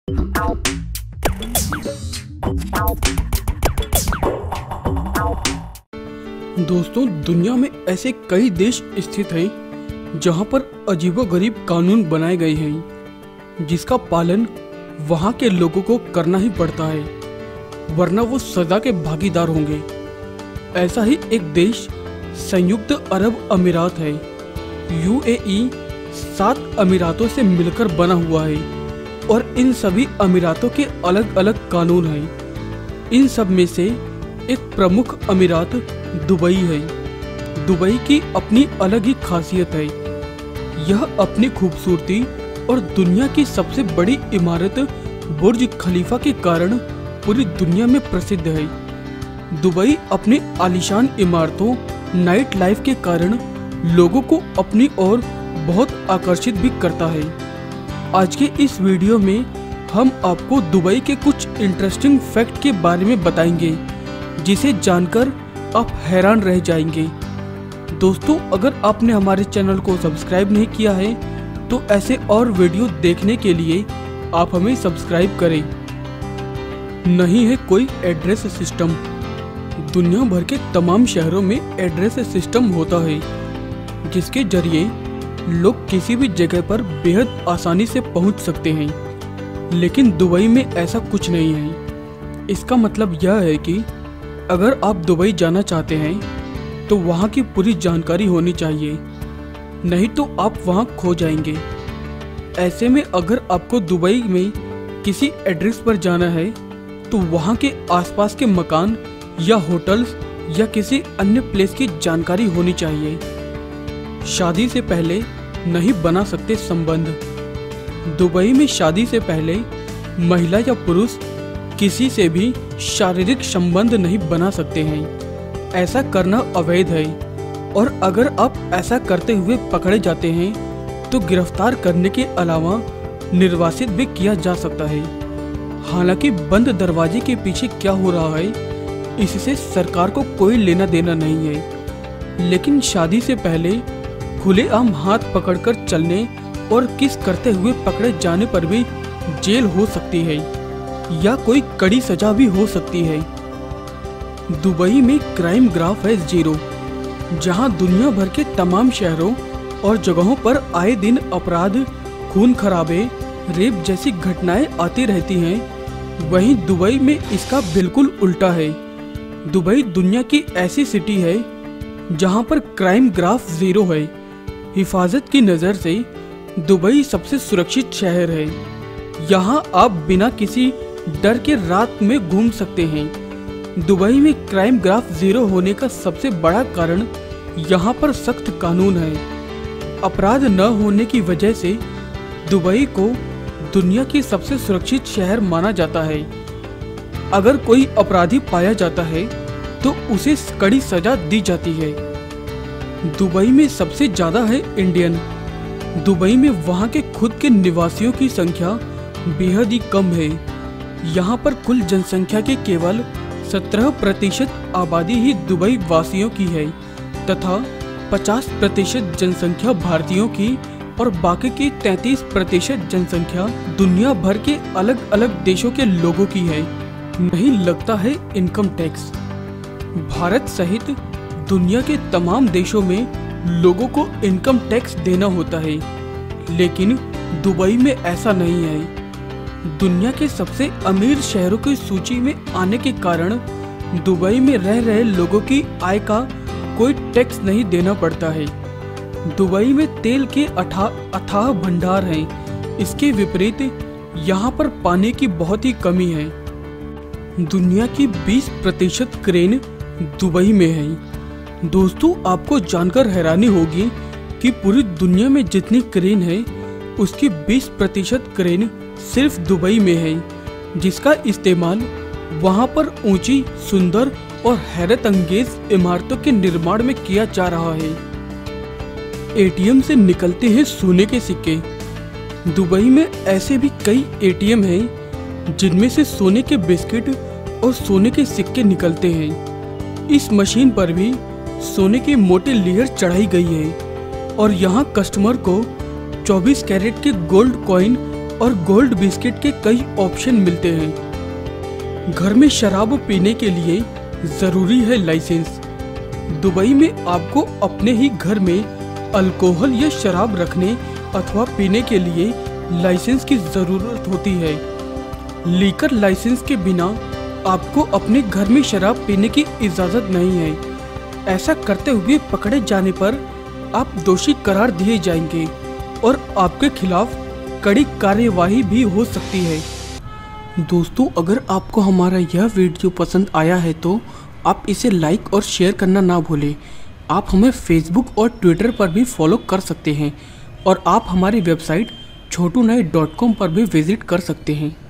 दोस्तों, दुनिया में ऐसे कई देश स्थित हैं जहां पर अजीबोगरीब कानून बनाए गए हैं जिसका पालन वहां के लोगों को करना ही पड़ता है, वरना वो सजा के भागीदार होंगे। ऐसा ही एक देश संयुक्त अरब अमीरात है। यूएई 7 अमीरातों से मिलकर बना हुआ है और इन सभी अमीरातों के अलग अलग कानून हैं। इन सब में से एक प्रमुख अमीरात दुबई है। दुबई की अपनी अलग ही खासियत है। यह अपनी खूबसूरती और दुनिया की सबसे बड़ी इमारत बुर्ज खलीफा के कारण पूरी दुनिया में प्रसिद्ध है। दुबई अपनी आलीशान इमारतों, नाइट लाइफ के कारण लोगों को अपनी ओर बहुत आकर्षित भी करता है। आज के इस वीडियो में हम आपको दुबई के कुछ इंटरेस्टिंग फैक्ट के बारे में बताएंगे जिसे जानकर आप हैरान रह जाएंगे। दोस्तों, अगर आपने हमारे चैनल को सब्सक्राइब नहीं किया है तो ऐसे और वीडियो देखने के लिए आप हमें सब्सक्राइब करें। नहीं है कोई एड्रेस सिस्टम। दुनिया भर के तमाम शहरों में एड्रेस सिस्टम होता है जिसके जरिए लोग किसी भी जगह पर बेहद आसानी से पहुंच सकते हैं, लेकिन दुबई में ऐसा कुछ नहीं है। इसका मतलब यह है कि अगर आप दुबई जाना चाहते हैं तो वहाँ की पूरी जानकारी होनी चाहिए, नहीं तो आप वहाँ खो जाएंगे। ऐसे में अगर आपको दुबई में किसी एड्रेस पर जाना है तो वहाँ के आसपास के मकान या होटल्स या किसी अन्य प्लेस की जानकारी होनी चाहिए। शादी से पहले नहीं बना सकते संबंध। दुबई में शादी से पहले महिला या पुरुष किसी से भी शारीरिक संबंध नहीं बना सकते हैं। ऐसा करना अवैध है और अगर आप ऐसा करते हुए पकड़े जाते हैं तो गिरफ्तार करने के अलावा निर्वासित भी किया जा सकता है। हालांकि बंद दरवाजे के पीछे क्या हो रहा है इससे सरकार को कोई लेना देना नहीं है, लेकिन शादी से पहले खुलेआम हाथ पकड़कर चलने और किस करते हुए पकड़े जाने पर भी जेल हो सकती है या कोई कड़ी सजा भी हो सकती है। दुबई में क्राइम ग्राफ है 0, जहां दुनिया भर के तमाम शहरों और जगहों पर आए दिन अपराध, खून खराबे, रेप जैसी घटनाएं आती रहती हैं। वहीं दुबई में इसका बिल्कुल उल्टा है। दुबई दुनिया की ऐसी सिटी है जहां पर क्राइम ग्राफ 0 है। हिफाजत की नज़र से दुबई सबसे सुरक्षित शहर है। यहाँ आप बिना किसी डर के रात में घूम सकते हैं। दुबई में क्राइम ग्राफ 0 होने का सबसे बड़ा कारण यहाँ पर सख्त कानून है। अपराध न होने की वजह से दुबई को दुनिया की सबसे सुरक्षित शहर माना जाता है। अगर कोई अपराधी पाया जाता है तो उसे कड़ी सजा दी जाती है। दुबई में सबसे ज्यादा है इंडियन। दुबई में वहाँ के खुद के निवासियों की संख्या बेहद ही कम है। यहाँ पर कुल जनसंख्या के केवल 17% आबादी ही दुबई वासियों की है तथा 50% जनसंख्या भारतीयों की और बाकी की 33% जनसंख्या दुनिया भर के अलग अलग देशों के लोगों की है। नहीं लगता है इनकम टैक्स। भारत सहित दुनिया के तमाम देशों में लोगों को इनकम टैक्स देना होता है, लेकिन दुबई में ऐसा नहीं है। दुनिया के सबसे अमीर शहरों की सूची में आने के कारण दुबई में रह रहे लोगों की आय का कोई टैक्स नहीं देना पड़ता है। दुबई में तेल के अथाह भंडार हैं। इसके विपरीत यहाँ पर पानी की बहुत ही कमी है। दुनिया की 20% क्रेन दुबई में है। दोस्तों, आपको जानकर हैरानी होगी कि पूरी दुनिया में जितनी क्रेन है उसकी 20% क्रेन सिर्फ दुबई में है, जिसका इस्तेमाल वहां पर ऊंची, सुंदर और हैरत अंगेज इमारतों के निर्माण में किया जा रहा है। एटीएम से निकलते हैं सोने के सिक्के। दुबई में ऐसे भी कई एटीएम हैं जिनमें से सोने के बिस्किट और सोने के सिक्के निकलते हैं। इस मशीन पर भी सोने की मोटी लेयर चढ़ाई गई है और यहाँ कस्टमर को 24 कैरेट के गोल्ड कॉइन और गोल्ड बिस्किट के कई ऑप्शन मिलते हैं। घर में शराब पीने के लिए जरूरी है लाइसेंस। दुबई में आपको अपने ही घर में अल्कोहल या शराब रखने अथवा पीने के लिए लाइसेंस की जरूरत होती है। लीकर लाइसेंस के बिना आपको अपने घर में शराब पीने की इजाजत नहीं है। ऐसा करते हुए पकड़े जाने पर आप दोषी करार दिए जाएंगे और आपके खिलाफ कड़ी कार्यवाही भी हो सकती है। दोस्तों, अगर आपको हमारा यह वीडियो पसंद आया है तो आप इसे लाइक और शेयर करना ना भूलें। आप हमें फेसबुक और ट्विटर पर भी फॉलो कर सकते हैं और आप हमारी वेबसाइट chotunai.com पर भी विजिट कर सकते हैं।